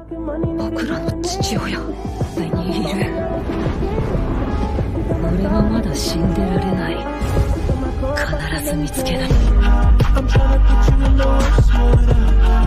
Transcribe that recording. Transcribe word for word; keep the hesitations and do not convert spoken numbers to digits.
僕らの父親上にいる。俺はまだ死んでられない。必ず見つけない。